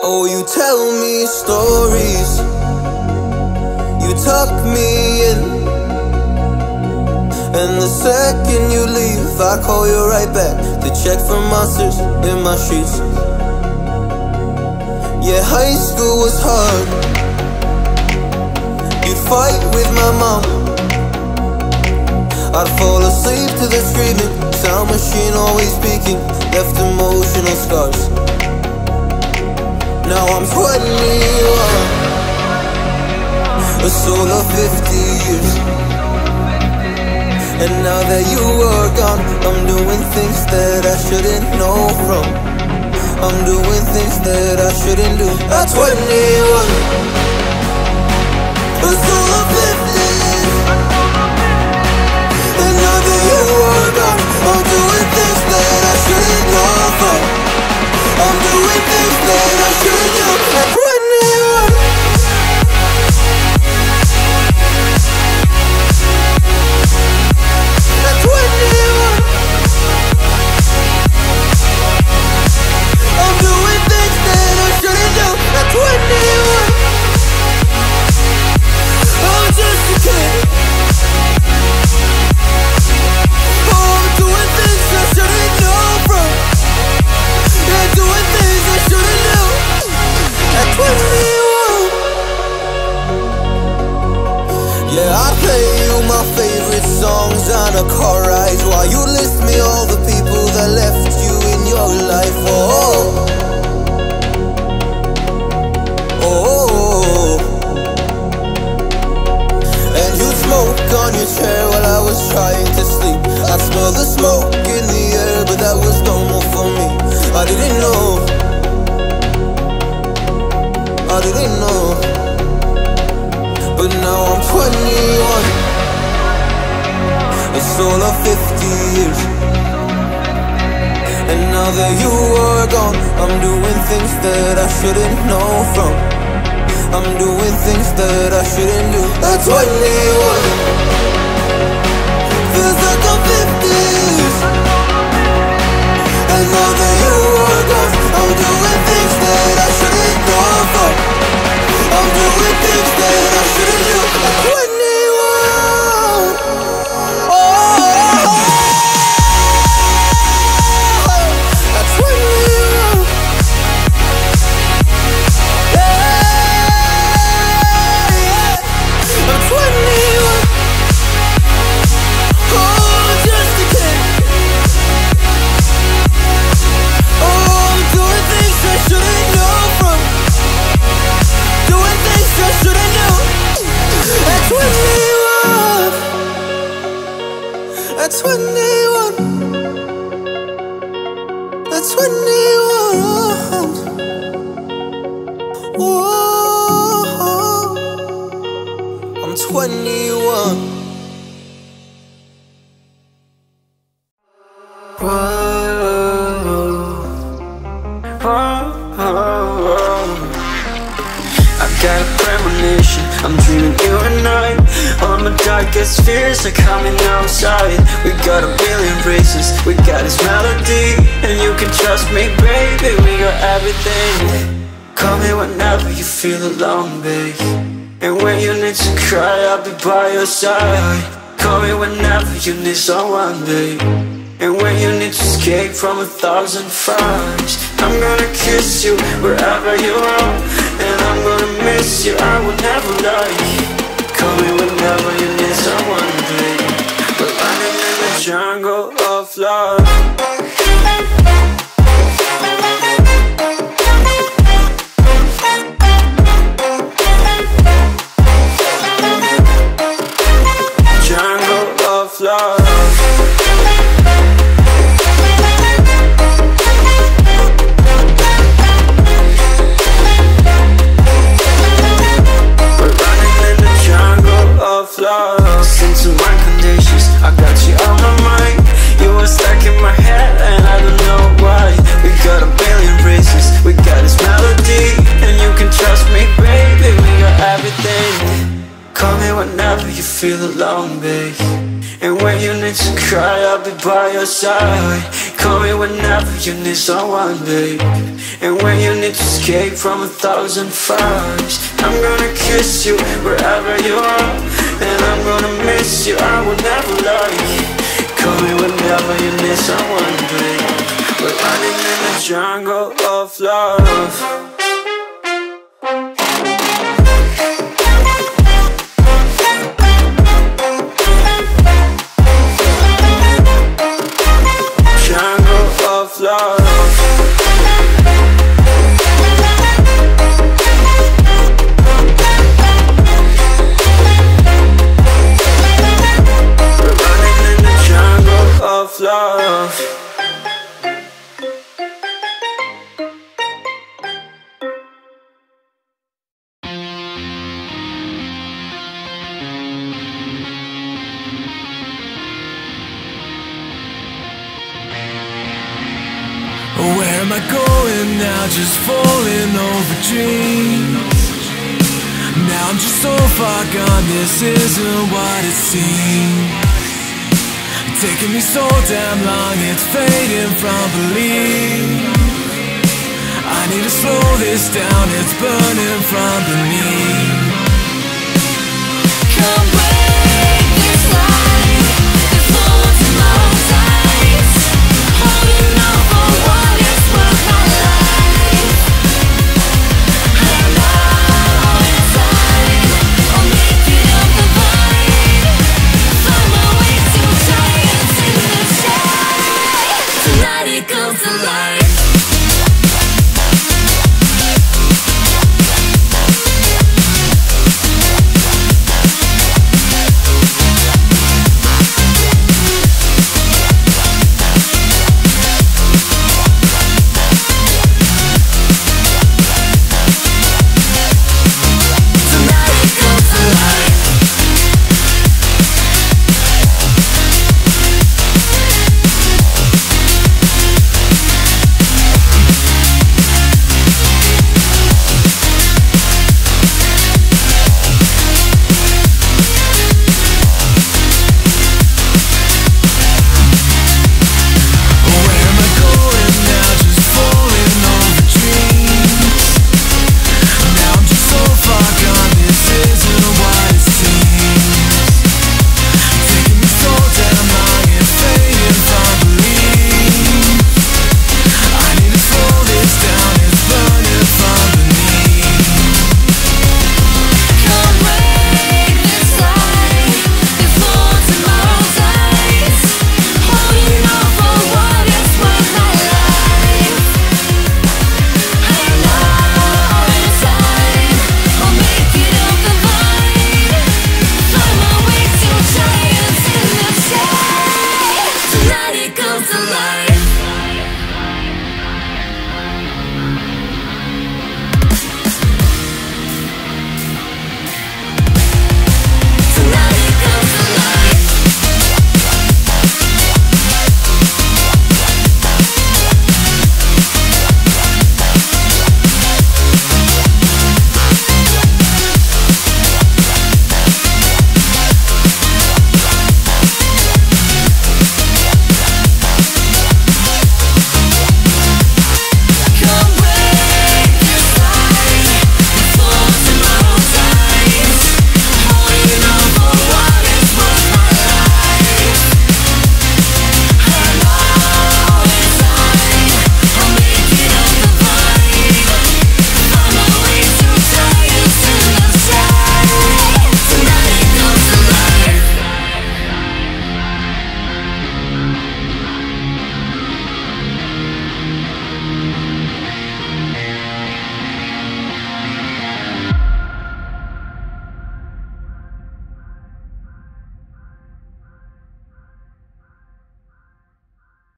Oh, you tell me stories, you tuck me in, and the second you leave I call you right back to check for monsters in my sheets. Yeah, high school was hard. You'd fight with my mom, I'd fall asleep to the screaming, sound machine always speaking, left emotional scars. Now I'm 21, a soul of 50 years. And now that you are gone, I'm doing things that I shouldn't know from. I'm doing things that I shouldn't do. At 21, a soul of 50 years. And now that you are gone, I'm doing things that I shouldn't know from. I'm doing things that I shouldn't do. At 21. At 21. I'm doing things that I shouldn't do. At 21. I'm just a kid. Oh, I'm doing things I shouldn't know from. Yeah, doing things I shouldn't do. At 21. Yeah, I play you my favorite songs on a car ride while you list me all the people that left you in your life. Oh, oh, and you smoke on your chair while I was trying to sleep. I smell the smoke in the air, but that was normal for me. I didn't know, I didn't know. But now I'm 21, a soul of 50 years. And now that you are gone, I'm doing things that I shouldn't know from. I'm doing things that I shouldn't do. At 21, feels like I'm 50 years. And now that you are gone, I'm doing things that I shouldn't know from. I'm doing things that I shouldn't do. At 21. Oh, at 21. Yeah, I'm 21. Oh, I'm just a kid. Oh, I'm doing things I shouldn't know from. Doing things I shouldn't do. At 21. At 21. At 21. Oh, I'm 21. I've got a premonition, I'm dreaming you and I. All my darkest fears are coming outside. We got a billion races, we got this melody. And you can trust me, baby, we got everything. Call me whenever you feel alone, babe. And when you need to cry, I'll be by your side. Call me whenever you need someone, babe. And when you need to escape from 1,000 fires, I'm gonna kiss you wherever you are. And I'm gonna miss you, I will never lie. Call me whenever you need someone, babe. We're running in the jungle of love. Jungle of love. Listen to my conditions, I got you on my mind. You were stuck in my head and I don't know why. We got a billion races, we got this melody. And you can trust me, baby, we got everything. Call me whenever you feel alone, babe. And when you need to cry, I'll be by your side. Call me whenever you need someone, babe. And when you need to escape from 1,000 fires, I'm gonna kiss you wherever you are. And I'm gonna miss you, I will never lie. Call me whenever you need someone, babe. We're running in the jungle of love. Love. We're running in the jungle of love. Where am I going now? Just falling over dreams. Now I'm just so far gone, this isn't what it seems. Taking me so damn long, it's fading from belief. I need to slow this down, it's burning from beneath. Come back.